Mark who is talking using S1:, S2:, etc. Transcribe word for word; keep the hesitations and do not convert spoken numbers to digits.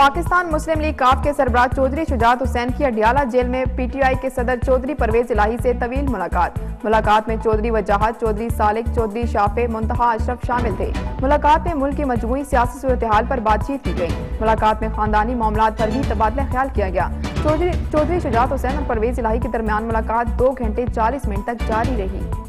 S1: पाकिस्तान मुस्लिम league काफ के सरबराह चौधरी शुजात हुसैन की Adiala jail में पीटीआई के सदर चौधरी परवेज इलाही से तवील मुलाकात। मुलाकात में चौधरी वजाहत, चौधरी सालिक, चौधरी शाफे, मुंतहा अशरफ शामिल थे। मुलाकात में मुल्क की मजमूई सियासी सूरत-ए-हाल पर बातचीत की गई। मुलाकात में खानदानी मामलात पर भी तबादला ख्याल किया गया। चौधरी चौधरी शुजात हुसैन और परवेज इलाही के दरमियान मुलाकात दो घंटे चालीस मिनट तक जारी रही।